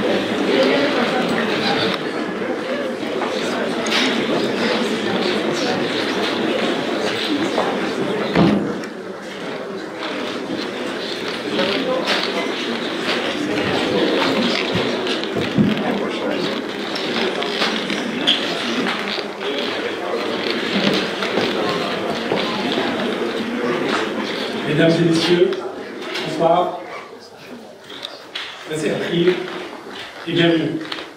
Mesdames et messieurs, bonsoir. Merci à prier et bienvenue.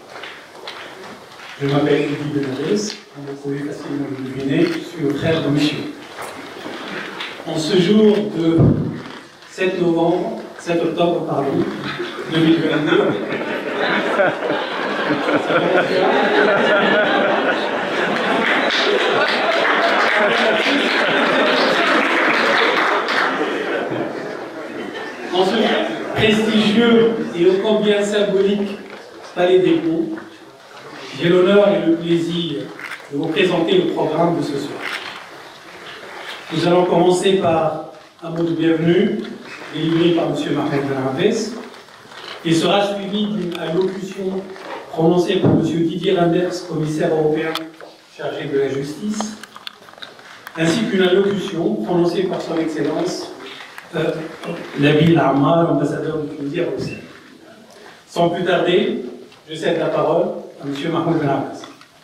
Je m'appelle Eddie Benares, comme vous pouvez facilement le deviner, je suis le frère de monsieur. En ce jour de 7 octobre, pardon, 2022, ça commence bien. En ce prestigieux et ô combien symbolique Palais des Ponts, j'ai l'honneur et le plaisir de vous présenter le programme de ce soir. Nous allons commencer par un mot de bienvenue délivré par M. Martin Benares, qui sera suivi d'une allocution prononcée par M. Didier Reynders, commissaire européen chargé de la justice, ainsi qu'une allocution prononcée par son Excellence Nabil Ammar, ambassadeur de Tunisie à Bruxelles. Sans plus tarder, je cède la parole à M. Mahmoud Benares.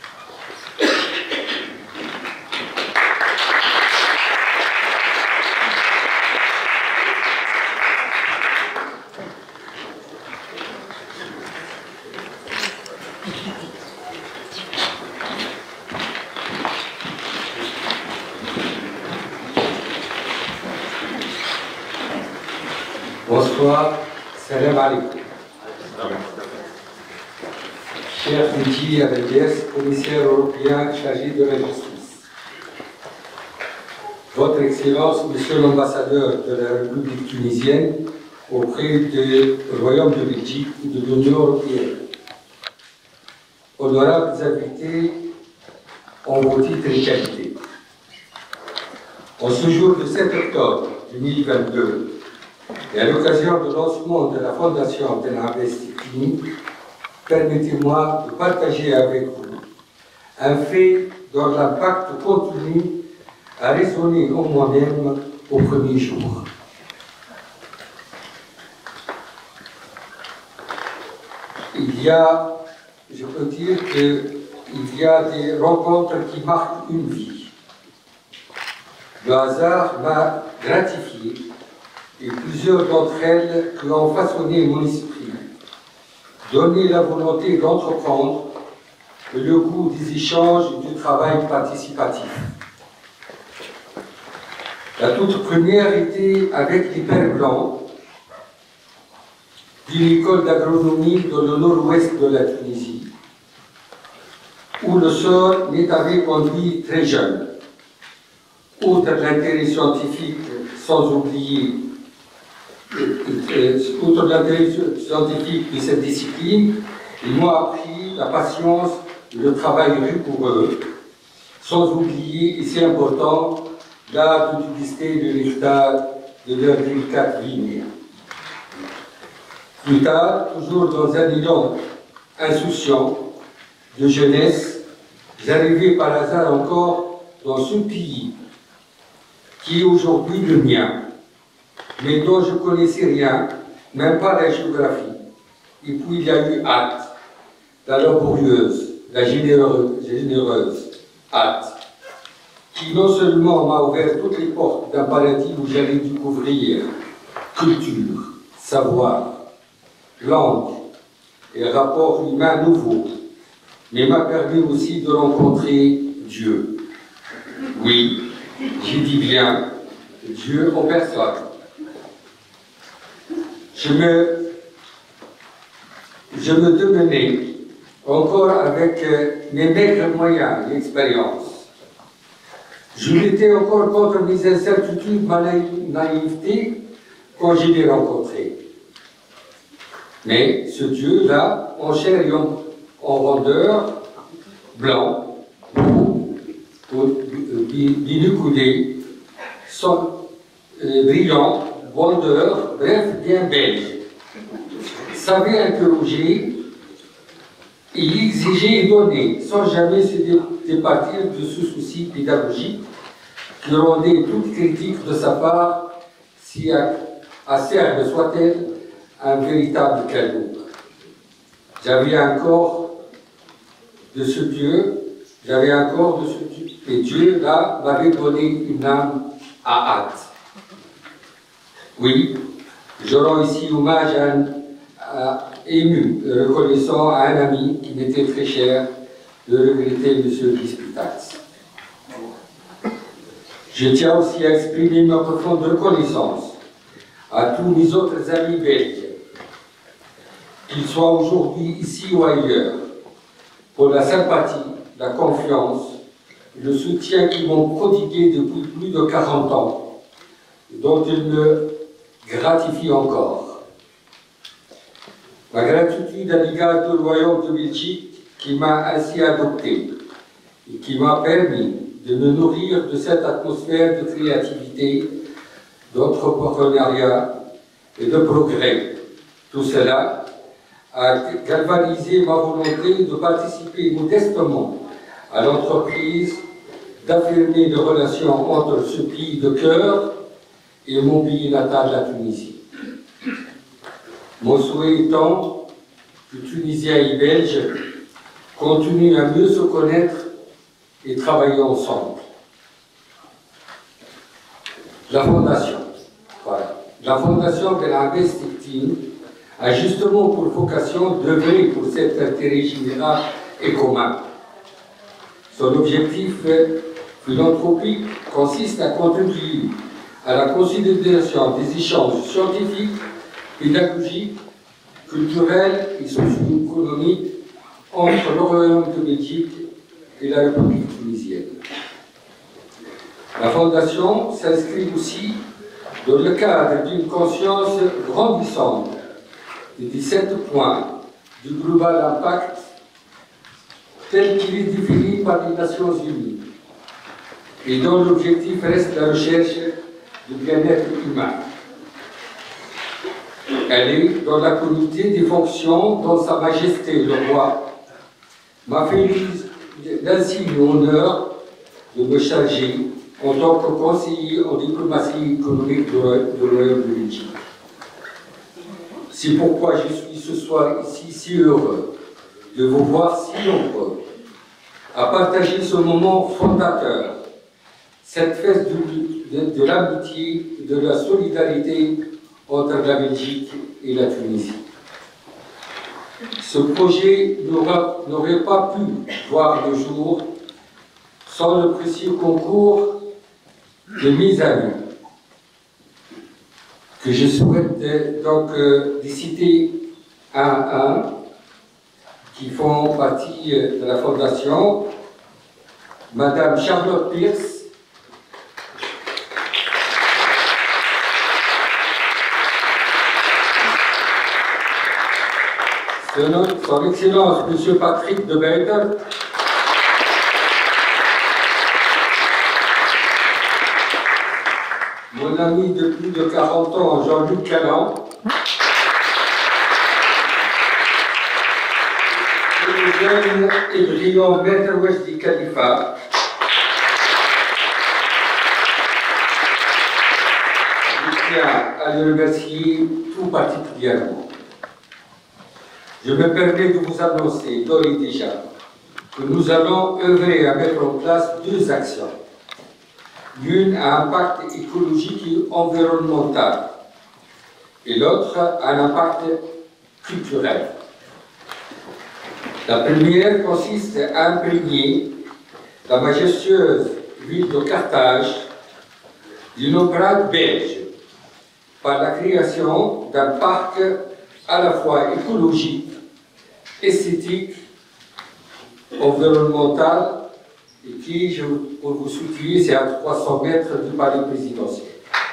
Bonsoir, salam alaikum. Cher Didier Reynders, commissaire européen chargé de la justice. Votre Excellence, Monsieur l'ambassadeur de la République tunisienne auprès du Royaume de Belgique et de l'Union européenne. Honorables invités en vos titres et qualités. En ce jour de 7 octobre 2022, et à l'occasion du lancement de la Fondation Benares Clinique, permettez-moi de partager avec vous un fait dont l'impact continue à résonner en moi-même au premier jour. Je peux dire qu'il y a des rencontres qui marquent une vie. Le hasard m'a gratifié et plusieurs d'entre elles qui ont façonné mon esprit, donné la volonté d'entreprendre le goût des échanges et du travail participatif. La toute première était avec les Pères Blancs d'une école d'agronomie dans le nord-ouest de la Tunisie, où le sort m'est avait conduit très jeune. Outre l'intérêt scientifique, sans oublier outre l'intérêt scientifique de cette discipline, ils m'ont appris la patience, le travail rigoureux, sans oublier, et c'est important, l'art d'utiliser de l'état de leur délicate ligne. Plus tard, toujours dans un élan insouciant de jeunesse, j'arrivais par hasard encore dans ce pays qui est aujourd'hui le mien, mais dont je ne connaissais rien, même pas la géographie. Et puis il y a eu hâte, la laborieuse, la généreuse hâte, qui non seulement m'a ouvert toutes les portes d'un paradis où j'allais découvrir culture, savoir, langue et rapports humains nouveaux, mais m'a permis aussi de rencontrer Dieu. Oui, j'ai dit bien, Dieu en personne. Je me devenais, encore avec mes maigres moyens et expériences, je luttais encore contre mes incertitudes, ma naïveté, quand je l'ai rencontré. Mais ce Dieu-là, en chair et en rondeur, blanc, beau, binucoudé, brillant, rondeur, bref, bien belge, savait interroger Il exigeait et donnait, sans jamais se départir de ce souci pédagogique qui rendait toute critique de sa part, si acerbe soit-elle, un véritable cadeau. J'avais encore de ce Dieu, et Dieu, là, m'avait donné une âme à hâte. Oui, je rends ici hommage ému, reconnaissant à un ami qui m'était très cher, de regretter M. Disputax. Je tiens aussi à exprimer ma profonde reconnaissance à tous mes autres amis belges, qu'ils soient aujourd'hui ici ou ailleurs, pour la sympathie, la confiance, le soutien qu'ils m'ont prodigué depuis plus de 40 ans, dont ils me gratifient encore. Ma gratitude à l'égard du Royaume de Belgique qui m'a ainsi adopté et qui m'a permis de me nourrir de cette atmosphère de créativité, d'entrepreneuriat et de progrès. Tout cela a galvanisé ma volonté de participer modestement à l'entreprise, d'affirmer les relations entre ce pays de cœur et mon pays natal, la Tunisie. Mon souhait étant que Tunisiens et Belges continuent à mieux se connaître et travailler ensemble. La Fondation, voilà. La Fondation de la Bestictine a justement pour vocation d'œuvrer pour cet intérêt général et commun. Son objectif philanthropique consiste à contribuer à la consolidation des échanges scientifiques, pédagogiques, culturels et socio-économiques entre le Royaume de Belgique et la République tunisienne. La Fondation s'inscrit aussi dans le cadre d'une conscience grandissante des 17 points du Global Impact tel qu'il est défini par les Nations Unies et dont l'objectif reste la recherche du bien-être humain. Elle est dans la communauté des fonctions dont Sa Majesté le Roi m'a fait l'insigne honneur de me charger en tant que conseiller en diplomatie économique du Royaume de Belgique. C'est pourquoi je suis ce soir ici si heureux de vous voir si nombreux à partager ce moment fondateur, cette fête de l'amitié et de la solidarité entre la Belgique et la Tunisie. Ce projet n'aurait pas pu voir le jour sans le précieux concours de mes amis, que je souhaite donc de citer un à un, qui font partie de la Fondation. Madame Charlotte Pierce, Son Excellence, Monsieur Patrick de Beyder, mon ami de plus de 40 ans, Jean-Luc Callan, et le jeune et brillant maître Wesdi Khalifa, je tiens à le remercier tout particulièrement. Je me permets de vous annoncer d'ores et déjà que nous allons œuvrer à mettre en place deux actions. L'une a un impact écologique et environnemental, et l'autre a un impact culturel. La première consiste à imprégner la majestueuse ville de Carthage d'une empreinte belge par la création d'un parc à la fois écologique, esthétique, environnemental, et qui, pour vous situer, c'est à 300 mètres du palais présidentiel.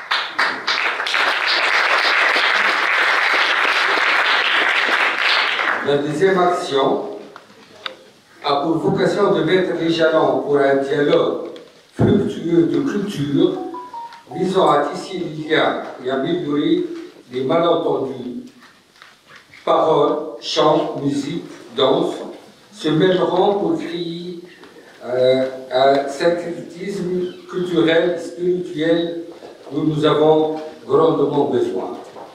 La deuxième action a pour vocation de mettre les jalons pour un dialogue fructueux de culture visant à tisser les liens et améliorer les malentendus, paroles, chants, musique, danse, se mêleront pour créer un syncrétisme culturel et spirituel dont nous avons grandement besoin.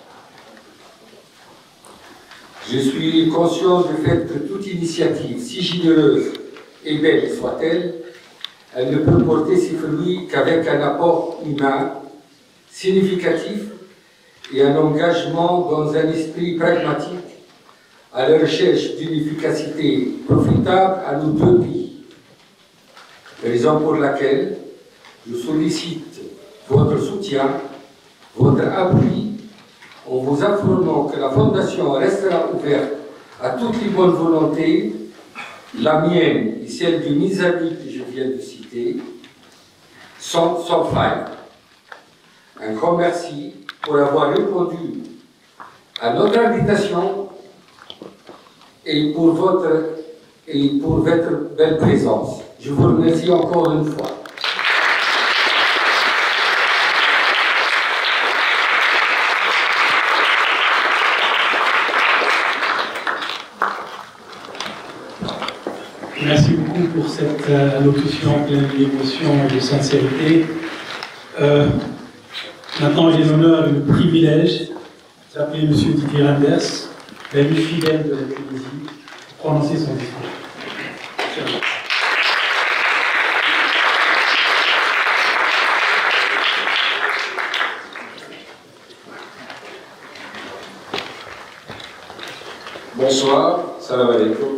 Je suis conscient du fait que toute initiative, si généreuse et belle soit-elle, elle ne peut porter ses fruits qu'avec un apport humain significatif et un engagement dans un esprit pragmatique à la recherche d'une efficacité profitable à nos deux pays. Raison pour laquelle je sollicite votre soutien, votre appui, en vous informant que la Fondation restera ouverte à toutes les bonnes volontés, la mienne et celle de mes amis que je viens de citer, sans faille. Un grand merci pour avoir répondu à notre invitation et pour votre belle présence. Je vous remercie encore une fois. Merci beaucoup pour cette allocution pleine d'émotion et de sincérité. Maintenant, j'ai l'honneur et le privilège d'appeler M. Didier Reynders, l'ami fidèle de la Tunisie, pour prononcer son discours. Bonsoir, salam alaikum.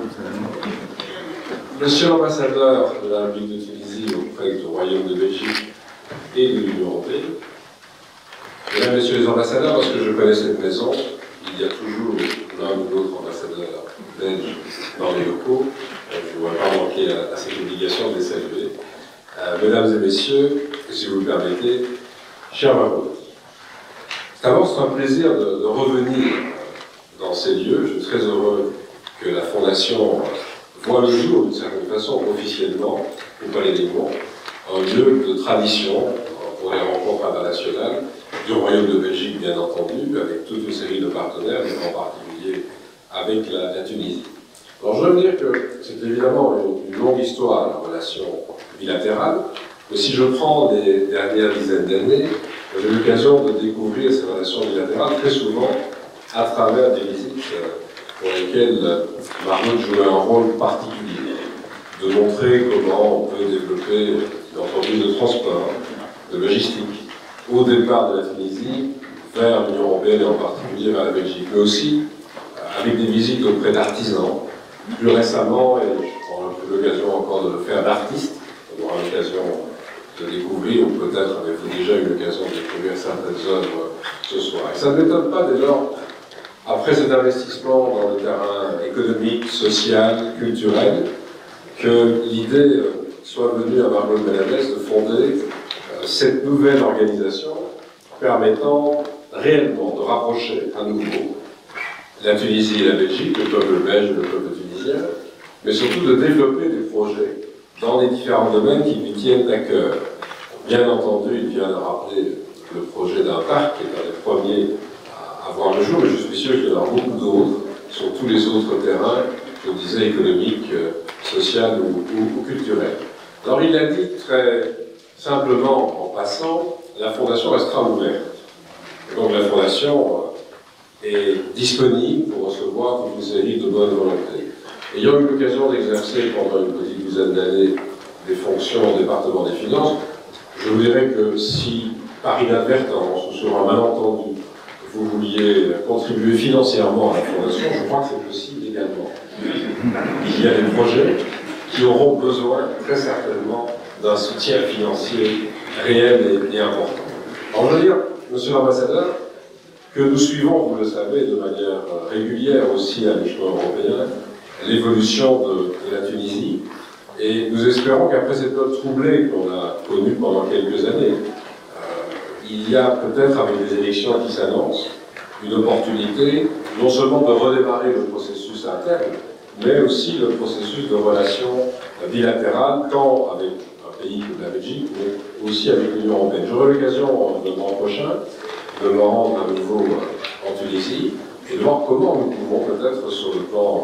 Monsieur l'ambassadeur de la République de Tunisie auprès du Royaume de Belgique et de l'Union européenne, mesdames et messieurs les ambassadeurs, parce que je connais cette maison, il y a toujours l'un ou l'autre ambassadeur belge dans les locaux, je ne vais pas manquer à cette obligation de les saluer. Mesdames et messieurs, si vous le permettez, chers Mahmoud, d'abord c'est un plaisir de revenir dans ces lieux. Je suis très heureux que la Fondation voit le jour d'une certaine façon officiellement au Palais des Monts, un lieu de tradition pour les rencontres internationales du Royaume de Belgique, bien entendu, avec toute une série de partenaires, mais en particulier avec la Tunisie. Alors je veux dire que c'est évidemment une longue histoire, la relation bilatérale, mais si je prends les dernières dizaines d'années, j'ai eu l'occasion de découvrir ces relations bilatérales très souvent à travers des visites pour lesquelles Mahmoud jouait un rôle particulier, de montrer comment on peut développer une entreprise de transport, de logistique, au départ de la Tunisie, vers l'Union européenne et en particulier vers la Belgique, mais aussi avec des visites auprès d'artisans. Plus récemment, et j'aurai l'occasion encore de le faire, d'artistes, on aura l'occasion de découvrir, ou peut-être avez-vous déjà eu l'occasion de découvrir certaines œuvres ce soir. Et ça ne m'étonne pas dès lors, après cet investissement dans le terrain économique, social, culturel, que l'idée soit venue à Mahmoud Benabès de fonder cette nouvelle organisation permettant réellement de rapprocher à nouveau la Tunisie et la Belgique, le peuple belge et le peuple tunisien, mais surtout de développer des projets dans les différents domaines qui lui tiennent à cœur. Bien entendu, il vient de rappeler le projet d'un parc, qui est un des premiers à voir le jour, mais je suis sûr qu'il y en aura beaucoup d'autres sur tous les autres terrains, je disais, économiques, social ou culturel. Alors il a dit très simplement, en passant, la Fondation restera ouverte. Et donc la Fondation est disponible pour recevoir toute une série de bonnes volontés. Ayant eu l'occasion d'exercer pendant une petite douzaine d'années des fonctions au département des finances, je vous dirais que si, par inadvertance ou sur un malentendu, vous vouliez contribuer financièrement à la Fondation, je crois que c'est possible également. Il y a des projets qui auront besoin, très certainement, d'un soutien financier réel et important. Alors je veux dire, monsieur l'ambassadeur, que nous suivons, vous le savez, de manière régulière aussi à l'échelon européen, l'évolution de la Tunisie, et nous espérons qu'après cette période troublée qu'on a connue pendant quelques années, il y a peut-être, avec les élections qui s'annoncent, une opportunité non seulement de redémarrer le processus interne, mais aussi le processus de relations bilatérales, tant avec un pays comme la Belgique, mais aussi avec l'Union européenne. J'aurai l'occasion le mois prochain de me rendre à nouveau en Tunisie et de voir comment nous pouvons peut-être sur le plan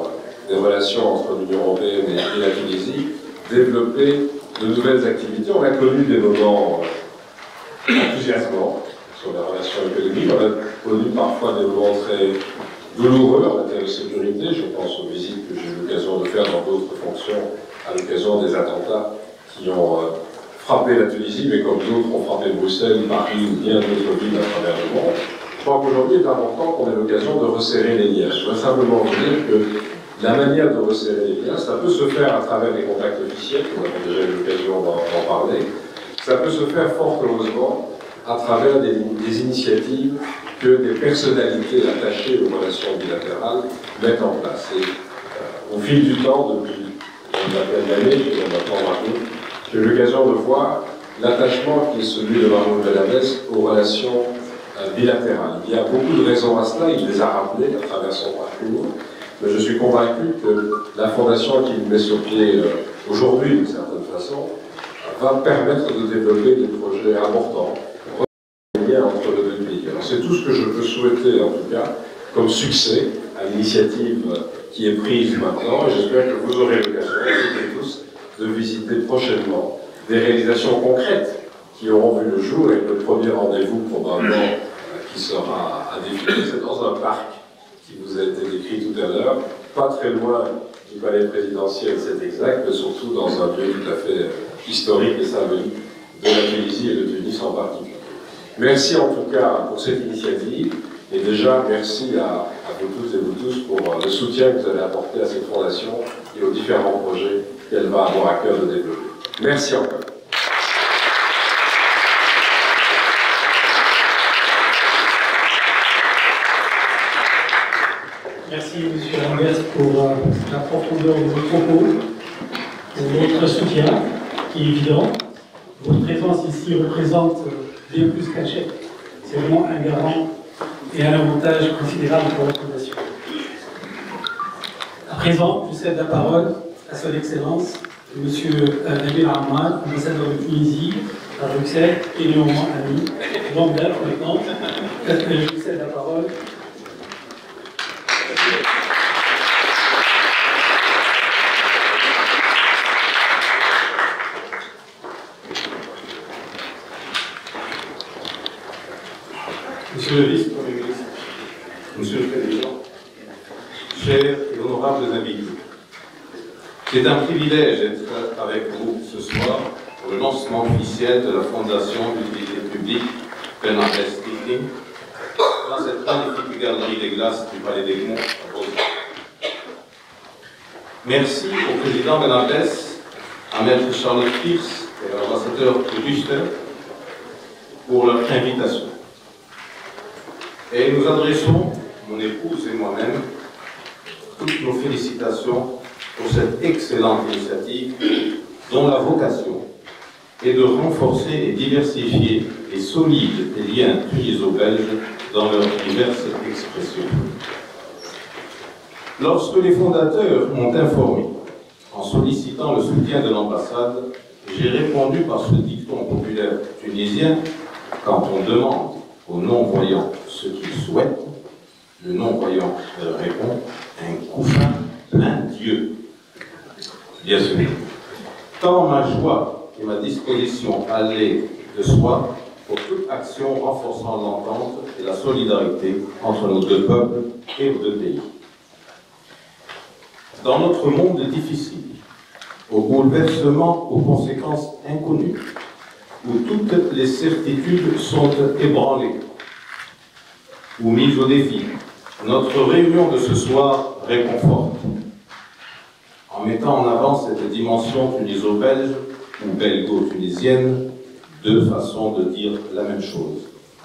des relations entre l'Union européenne et la Tunisie, développer de nouvelles activités. On a connu des moments enthousiasmants sur les relations économiques, on a connu parfois des moments très douloureux en matière de sécurité. Je pense aux visites que j'ai eu l'occasion de faire dans d'autres fonctions à l'occasion des attentats qui ont frappé la Tunisie, mais comme d'autres ont frappé Bruxelles, Paris ou bien d'autres villes à travers le monde. Je crois qu'aujourd'hui, il est important qu'on ait l'occasion de resserrer les liens. Je voudrais simplement vous dire que la manière de resserrer les liens, ça peut se faire à travers des contacts officiels, nous avons déjà eu l'occasion d'en parler. Ça peut se faire fort heureusement à travers des initiatives que des personnalités attachées aux relations bilatérales mettent en place. Et au fil du temps, depuis une vingtaine d'années, puis maintenant j'ai eu l'occasion de voir l'attachement qui est celui de Mahmoud Belabès aux relations bilatérales. Il y a beaucoup de raisons à cela, il les a rappelées à travers son parcours, mais je suis convaincu que la fondation qu'il met sur pied aujourd'hui, d'une certaine façon, va permettre de développer des projets importants, des liens entre les deux pays. Alors c'est tout ce que je peux souhaiter, en tout cas, comme succès à l'initiative qui est prise maintenant, et j'espère que vous aurez l'occasion, toutes et tous, de visiter prochainement des réalisations concrètes qui auront vu le jour, et le premier rendez-vous probablement qui sera à définir, c'est dans un parc qui vous a été décrit tout à l'heure, pas très loin du palais présidentiel, c'est exact, mais surtout dans un lieu tout à fait historique et symbolique de la Tunisie et de Tunis en particulier. Merci en tout cas pour cette initiative, et déjà merci à vous toutes et vous tous pour le soutien que vous avez apporté à cette fondation et aux différents projets qu'elle va avoir à cœur de développer. Merci encore. Merci M. Lambert pour la profondeur de vos propos, pour votre soutien, qui est évident. Votre présence ici représente bien plus qu'un chèque. C'est vraiment un garant et un avantage considérable pour la Fondation. À présent, je cède la parole à son Excellence, M. Nabil Ahmad, ambassadeur de Tunisie à Bruxelles et néanmoins ami. Lambert, maintenant, je vous cède la parole. Monsieur le vice-premier ministre, Monsieur le Président, chers et honorables invités, c'est un privilège d'être avec vous ce soir pour le lancement officiel de la Fondation d'utilité publique Bernadette Stichting dans cette magnifique galerie des glaces du Palais des Monts à Bruxelles. Merci au président Bernadette, à maître Charlotte Pierce et à l'ambassadeur Auguste pour leur invitation. Et nous adressons, mon épouse et moi-même, toutes nos félicitations pour cette excellente initiative dont la vocation est de renforcer et diversifier les solides liens tuniso-belges dans leurs diverses expressions. Lorsque les fondateurs m'ont informé, en sollicitant le soutien de l'ambassade, j'ai répondu par ce dicton populaire tunisien: quand on demande aux non-voyants ce qu'ils souhaitent, le non-voyant répond: un couffin plein Dieu. Bien sûr. Tant ma joie et ma disposition allaient de soi pour toute action renforçant l'entente et la solidarité entre nos deux peuples et nos deux pays. Dans notre monde difficile, aux bouleversements aux conséquences inconnues, où toutes les certitudes sont ébranlées ou mises au défi, notre réunion de ce soir réconforte. En mettant en avant cette dimension tuniso-belge ou belgo-tunisienne, deux façons de dire la même chose.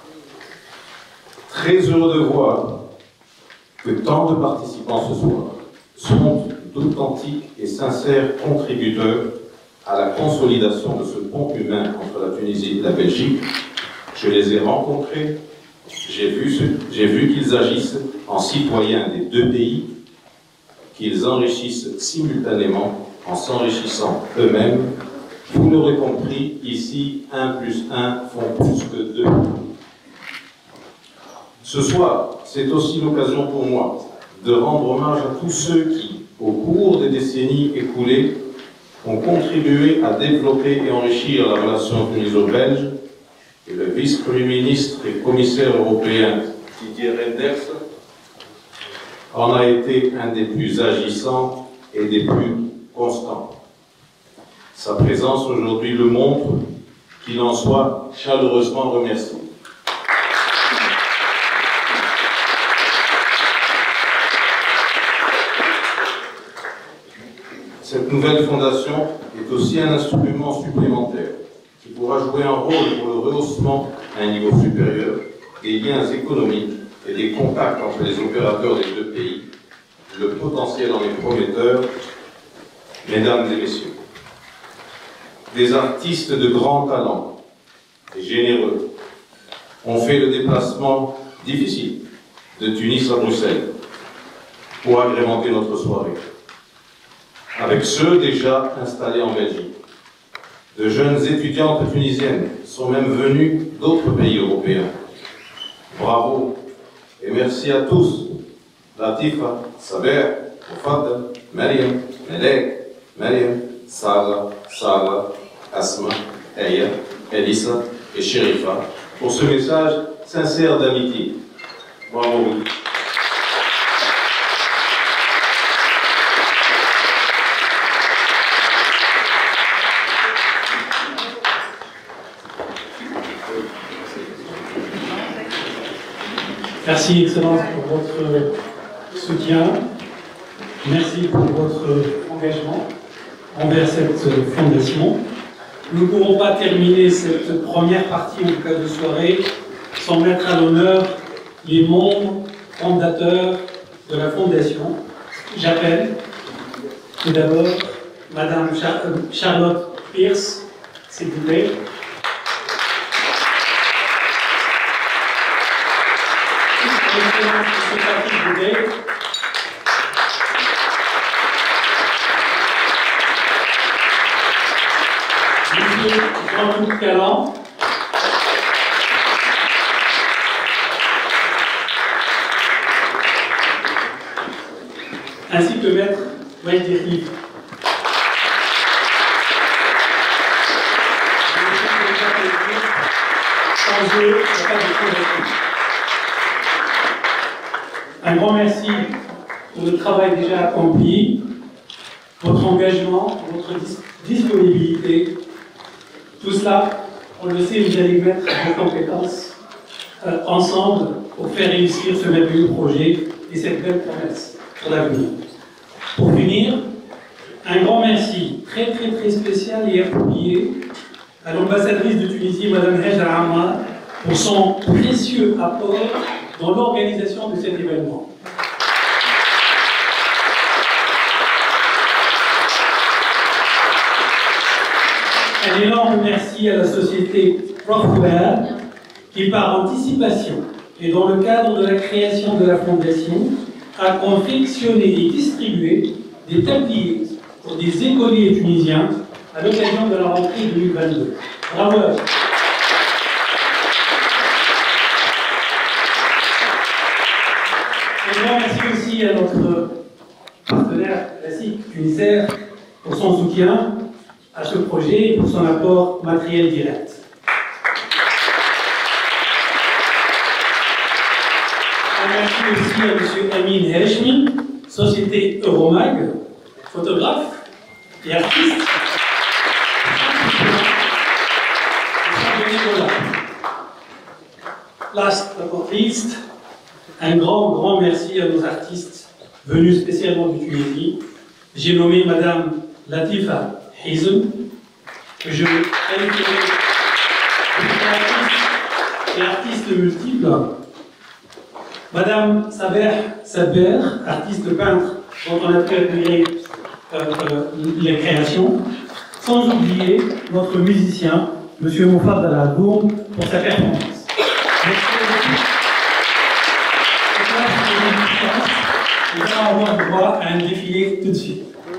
Très heureux de voir que tant de participants ce soir sont d'authentiques et sincères contributeurs à la consolidation de ce pont humain entre la Tunisie et la Belgique. Je les ai rencontrés, j'ai vu qu'ils agissent en citoyens des deux pays, qu'ils enrichissent simultanément en s'enrichissant eux-mêmes. Vous l'aurez compris, ici, 1 + 1 font plus que 2. Ce soir, c'est aussi l'occasion pour moi de rendre hommage à tous ceux qui, au cours des décennies écoulées, ont contribué à développer et enrichir la relation tuniso-belge, et le vice-premier ministre et commissaire européen Didier Reynders en a été un des plus agissants et des plus constants. Sa présence aujourd'hui le montre, qu'il en soit chaleureusement remercié. Cette nouvelle fondation est aussi un instrument supplémentaire qui pourra jouer un rôle pour le rehaussement à un niveau supérieur des liens économiques et des contacts entre les opérateurs des deux pays. Le potentiel en est prometteur, mesdames et messieurs. Des artistes de grand talent et généreux ont fait le déplacement difficile de Tunis à Bruxelles pour agrémenter notre soirée. Avec ceux déjà installés en Belgique, de jeunes étudiantes tunisiennes sont même venues d'autres pays européens. Bravo et merci à tous. Latifa, Saber, Moufadel, Mariam, Melek, Mariam, Sarah, Asma, Aya, Elissa et Sherifa pour ce message sincère d'amitié. Bravo. Merci, Excellence, pour votre soutien. Merci pour votre engagement envers cette fondation. Nous ne pourrons pas terminer cette première partie, en tout cas de soirée, sans mettre à l'honneur les membres fondateurs de la fondation. J'appelle tout d'abord Madame Charlotte Pierce, s'il vous plaît. Monsieur Jean-Luc Calland. Ainsi que maître Wajdi Khalifa. Sans eux, il n'y a pas de fondation. Un grand merci pour le travail déjà accompli, votre engagement, votre disponibilité. Tout cela, on le sait, vous allez mettre vos compétences ensemble pour faire réussir ce merveilleux projet et cette belle promesse pour l'avenir. Pour finir, un grand merci très spécial et appuyé à l'ambassadrice de Tunisie, Mme Hajra Ammar, pour son précieux apport dans l'organisation de cet événement. Un énorme merci à la société Profware qui, par anticipation et dans le cadre de la création de la fondation, a confectionné et distribué des tabliers pour des écoliers tunisiens à l'occasion de la rentrée 2022. Bravo à vous. Un grand merci aussi à notre partenaire classique Tunisair pour son soutien à ce projet et pour son apport matériel direct. Un merci aussi à M. Amin Heshmi, société Euromag, photographe et artiste. Last but not least, un grand merci à nos artistes venus spécialement de Tunisie. J'ai nommé Madame Latifa Hizen, que je qualifierai et artiste multiple. Madame Saber, artiste peintre dont on a pu admirer les créations. Sans oublier notre musicien, M. Moufadel Al-Boum, pour sa performance. Merci beaucoup. Nous allons avoir droit à un défilé tout de suite.